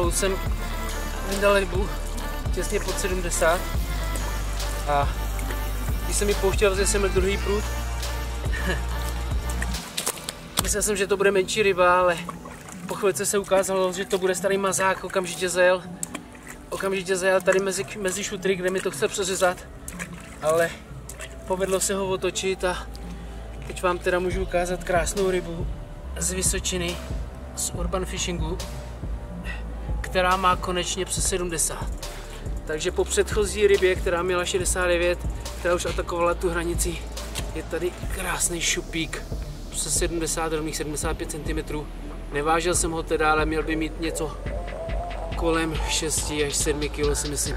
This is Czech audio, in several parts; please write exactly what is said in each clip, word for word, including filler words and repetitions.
Spolu jsem vydal rybu těsně pod sedmdesát a když jsem ji pouštěl, vzal jsem druhý prut. Myslel jsem, že to bude menší ryba, ale po chvilce se ukázalo, že to bude starý mazák. Okamžitě zajel, okamžitě zajel tady mezi, mezi šutry, kde mi to chce přeřezat, ale povedlo se ho otočit a teď vám teda můžu ukázat krásnou rybu z Vysočiny, z Urban Fishingu, která má konečně přes sedmdesát. Takže po předchozí rybě, která měla šedesát devět, která už atakovala tu hranici, je tady krásný šupík přes sedmdesát, rovných sedmdesát pět centimetrů. Nevážil jsem ho teda, ale měl by mít něco kolem šesti až sedmi kilo, si myslím.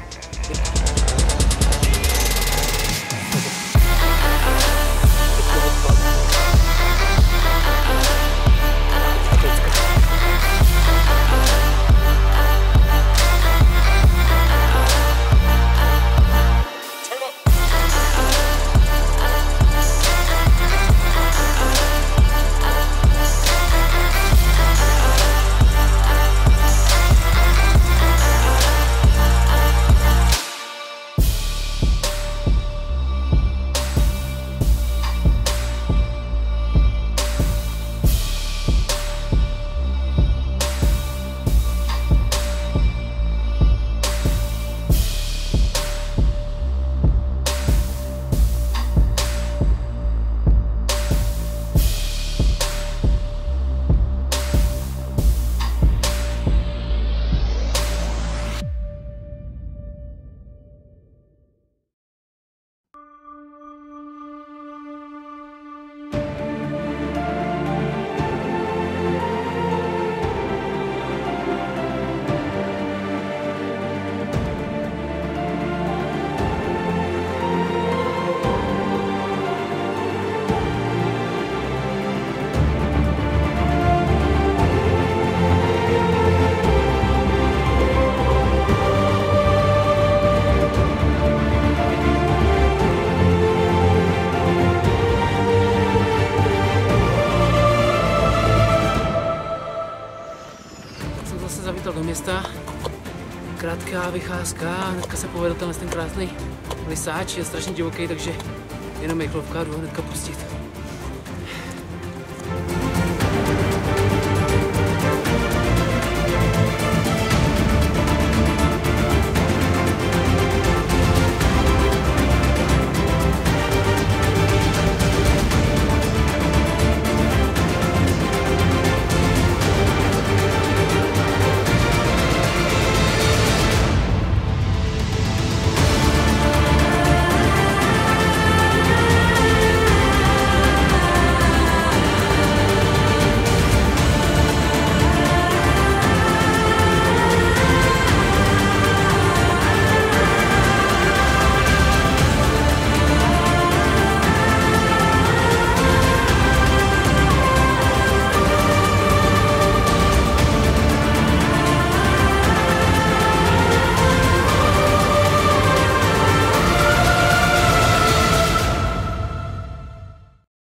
Zavítal do města, krátká vycházka, hnedka se povedl tenhle ten krásný lisáč, je strašně divoký, takže jenom rychlovka, jdu hnedka pustit.